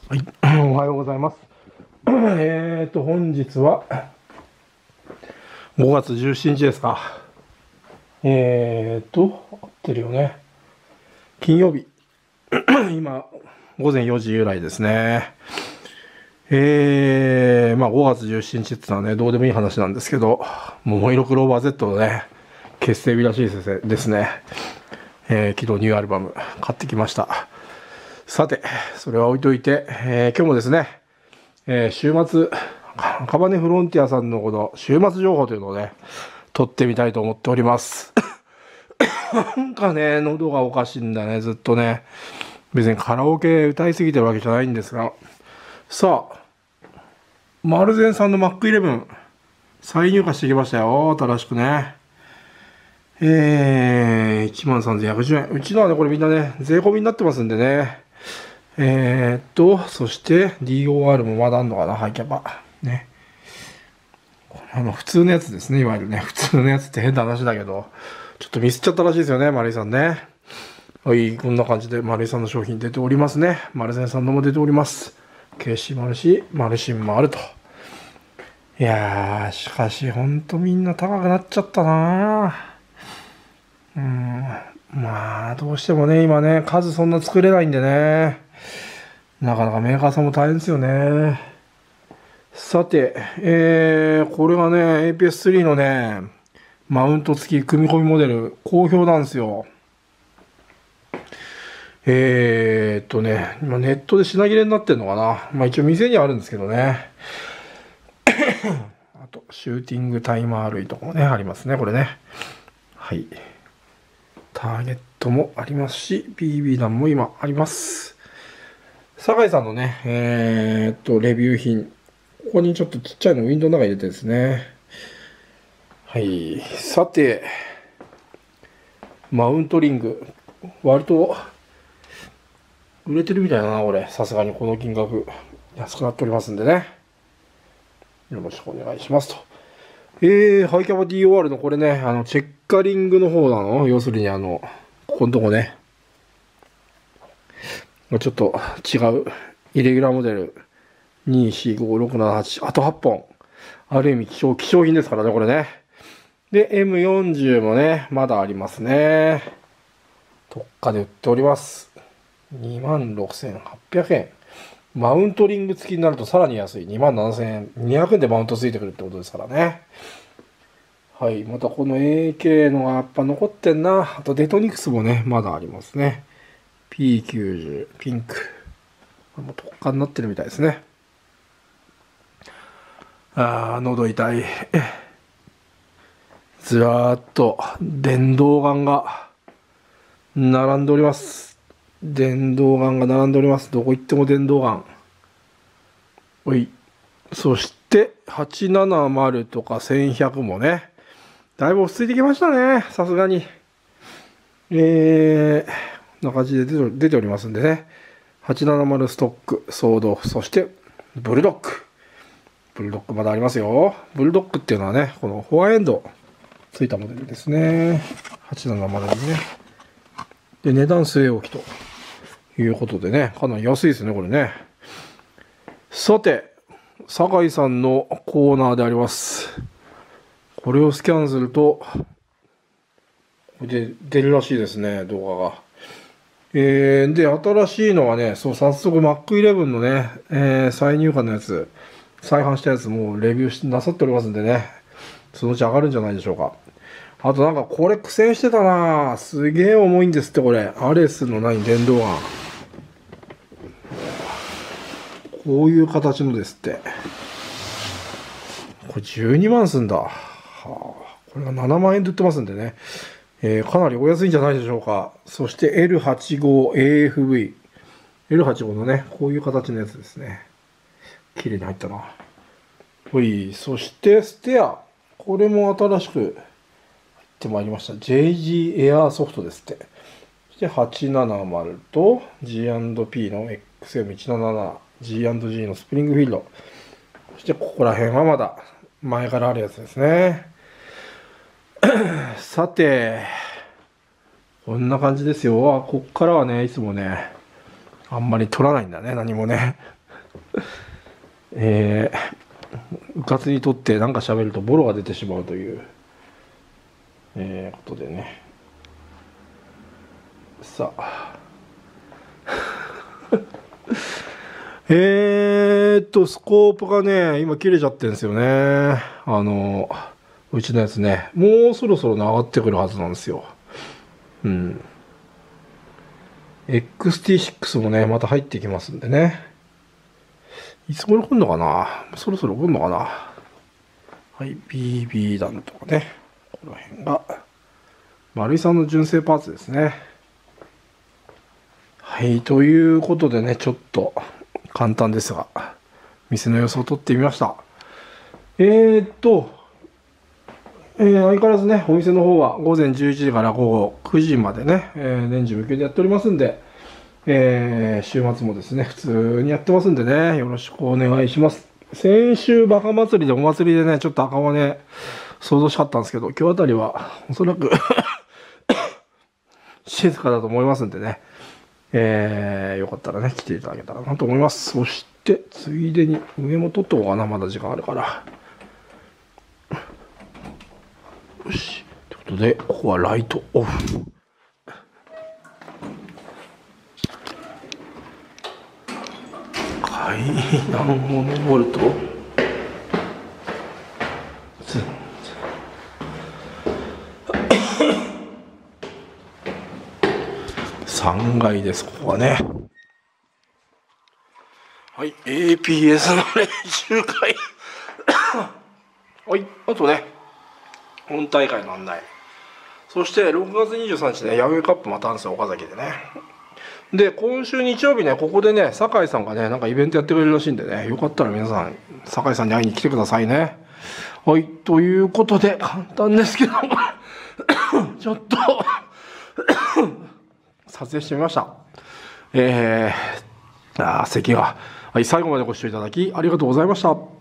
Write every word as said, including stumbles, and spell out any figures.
はい、おはようございます。えっと、本日はごがつじゅうしちにちですか。えっと、合ってるよね。金曜日。今、ごぜんよじ由来ですね。えー、まあごがつじゅうしちにちってのはね、どうでもいい話なんですけど、桃色クローバー Z のね、結成日らしいですね。えー、昨日ニューアルバム買ってきました。さて、それは置いといて、えー、今日もですね、えー、週末、カバネフロンティアさんのこの週末情報というのをね、撮ってみたいと思っております。なんかね、喉がおかしいんだね、ずっとね。別にカラオケ歌いすぎてるわけじゃないんですが。さあ、マルゼンさんの マックイレブン、再入荷してきましたよ、新しくね。えー、いちまんさんぜんひゃくじゅうえん。うちのはね、これみんなね、税込みになってますんでね。えーっと、そして ディーオーアール もまだあんのかな、ハイキャパ。ね。あの、普通のやつですね、いわゆるね。普通のやつって変な話だけど、ちょっとミスっちゃったらしいですよね、マリーさんね。はい、こんな感じでマリーさんの商品出ておりますね。マルゼンさんのも出ております。ケーシー マルシー、マルシンもあると。いやー、しかし、ほんとみんな高くなっちゃったなー。うん、まあ、どうしてもね、今ね、数そんな作れないんでね。なかなかメーカーさんも大変ですよね。さて、えー、これがね、エーピーエススリー のね、マウント付き組み込みモデル、好評なんですよ。えーっとね、今ネットで品切れになってるのかな。まあ一応店にはあるんですけどね。あと、シューティングタイマー類とかもね、ありますね、これね。はい。ターゲットもありますし、ビービー 弾も今あります。酒井さんのね、えーっと、レビュー品。ここにちょっとちっちゃいのウィンドウの中に入れてですね。はい。さて、マウントリング。割と、売れてるみたいだな、これ。さすがにこの金額。安くなっておりますんでね。よろしくお願いしますと。えー、ハイキャバ ディーオーアール のこれね、あの、チェッカリングの方なの。要するにあの、ここのとこね。ちょっと違う。イレギュラーモデル。に、よん、ご、ろく、なな、はち。あとはっぽん。ある意味希少、希少品ですからね、これね。で、エムよんじゅう もね、まだありますね。特価で売っております。にまんろくせんはっぴゃくえん。マウントリング付きになるとさらに安い。にまんななせんえん。にひゃくえんでマウント付いてくるってことですからね。はい。またこの エーケー のがやっぱ残ってんな。あとデトニクスもね、まだありますね。ピーきゅうじゅう、ピンク。もう特価になってるみたいですね。あー、喉痛い。ずらーっと電動ガンが並んでおります。電動ガンが並んでおります。どこ行っても電動ガン。おい。そして、はちななまるとかせんひゃくもね、だいぶ落ち着いてきましたね。さすがに。えー、こんな感じで出て出ておりますんでね。はちななまるストック、ソード、そして、ブルドック。ブルドックまだありますよ。ブルドックっていうのはね、このフォアエンドついたモデルですね。はちななまるにね。で、値段据え置きということでね、かなり安いですね、これね。さて、酒井さんのコーナーであります。これをスキャンすると、で出るらしいですね、動画が。えー、で、新しいのはね、そう、早速 マックイレブン のね、えー、再入荷のやつ、再販したやつもレビューしなさっておりますんでね、そのうち上がるんじゃないでしょうか。あとなんかこれ苦戦してたなぁ。すげえ重いんですって、これ。アレスの何、電動ガン。こういう形のですって。これじゅうにまんすんだ。はあ、これがななまんえんで売ってますんでね。えー、かなりお安いんじゃないでしょうか。そして エルはちじゅうごエーエフブイ。エルはちじゅうご のね、こういう形のやつですね。綺麗に入ったな。ほい。そしてステア。これも新しく入ってまいりました。ジェイジー エアーソフトですって。そしてはちななまると ジーアンドピー の エックスエムいちなななな、ジーアンドジー のスプリングフィールド。そしてここら辺はまだ前からあるやつですね。さて、こんな感じですよ。こっからはね、いつもね、あんまり撮らないんだね、何もね。 えー、うかつにとって何か喋るとボロが出てしまうという、えー、ことでね。さあえーっとスコープがね今切れちゃってるんですよね。あのうちのやつね、もうそろそろ上がってくるはずなんですよ。うん。エックスティーシックス もね、また入ってきますんでね。いつ頃来るのかな、そろそろ来るのかな。はい、ビービー 弾とかね。この辺が、丸井さんの純正パーツですね。はい、ということでね、ちょっと簡単ですが、店の様子を撮ってみました。えーっと、えー、相変わらずね、お店の方は午前じゅういちじから午後くじまでね、えー、年中無休でやっておりますんで、えー、週末もですね、普通にやってますんでね、よろしくお願いします。先週、バカ祭りでお祭りでね、ちょっと赤羽想像しかったんですけど、今日あたりはおそらく静かだと思いますんでね、えー、よかったらね、来ていただけたらなと思います。そして、ついでに上も撮っとこうかな、まだ時間あるから。よし。ということで、ここはライトオフ。階段を登ると、さんがいです、ここはね。はい、エーピーエス の練習会。はい、あとね、本大会の案内。そして、ろくがつにじゅうさんにちね、ヤフーカップまたあるんですよ、岡崎でね。で、今週日曜日ね、ここでね、酒井さんがね、なんかイベントやってくれるらしいんでね、よかったら皆さん、酒井さんに会いに来てくださいね。はい、ということで、簡単ですけど、ちょっと撮影してみました。えー、あー、咳が。はい、最後までご視聴いただきありがとうございました。